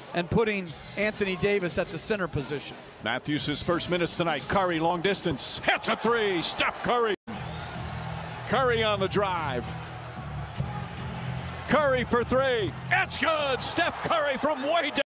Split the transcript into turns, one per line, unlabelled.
and putting Anthony Davis at the center position.
Matthews' first minutes tonight. Curry, long distance, hits a three. Steph Curry. Curry on the drive. Curry for three. It's good. Steph Curry from way down.